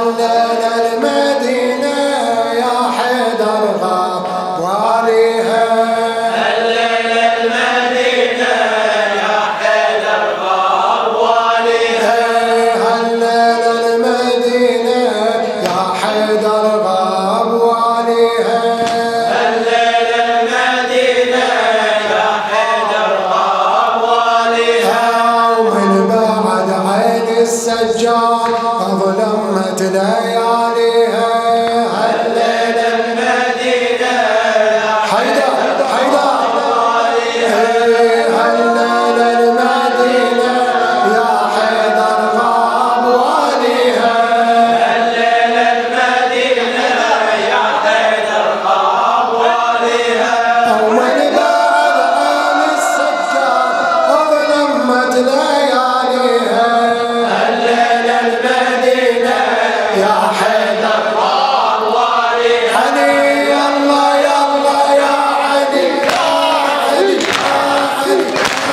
هلل المدينة يا حيدر غاب واليها. هلل المدينة يا حيدر غاب واليها. هلل المدينة يا حيدر غاب واليها. هلل المدينة يا حيدر غاب واليها. ومن بعد عين السجاد أظلمت لياليها. هلل المدينة يا حيدر واليها. هلل المدينة يا حيدر غاب واليها. هلل المدينة يا حيدر غاب واليها. ومن بعد عين السجاد أظلمت لياليها. هلل المدينة يا حيدر غاب واليها. علي يلا يلا يا علي يا علي يا علي.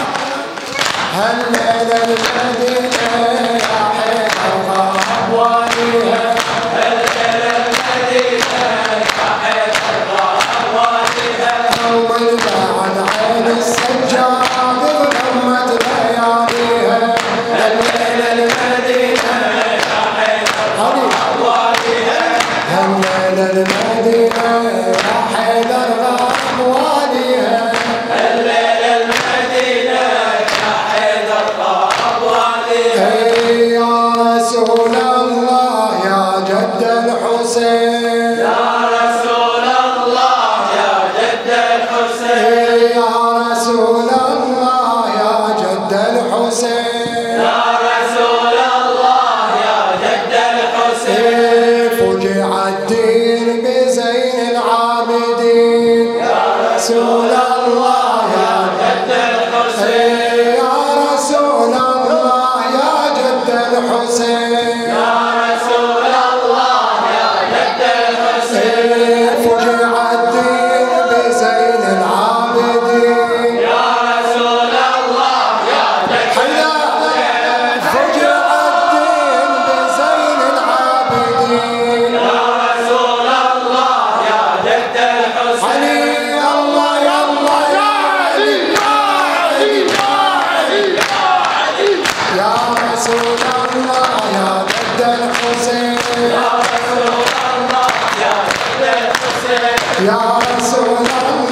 هلل المدينة يا حيدر غاب واليها. هلل المدينة يا حيدر غاب واليها. ومن بعد عين السجاد ظلمت لياليها. هلل المدينة يا حيدر غاب واليها. هلل المدينة يا حيدر غاب واليها. هلل المدينة يا حيدر غاب واليها. يا رسول الله يا جد الحسين. يا رسول الله يا جد الحسين. يا رسول الله يا جد الحسين. يا رسول الله يا جد الحسين. فجع الدين بزين العابدين. يا رسول الله يا جد الحسين. يا رسول الله يا جد الحسين. يا رسول الله يا جد الحسين. فجع الدين بزين العابدين. يا رسول الله يا جد حيدر فجع الدين بزين العابدين. يا رسول الله يا جد الحسين. علي الله يلا يا علي يا علي يا علي. يا رسول الله يا جد الحسين. يا رسول الله يا جد الحسين. يا رسول الله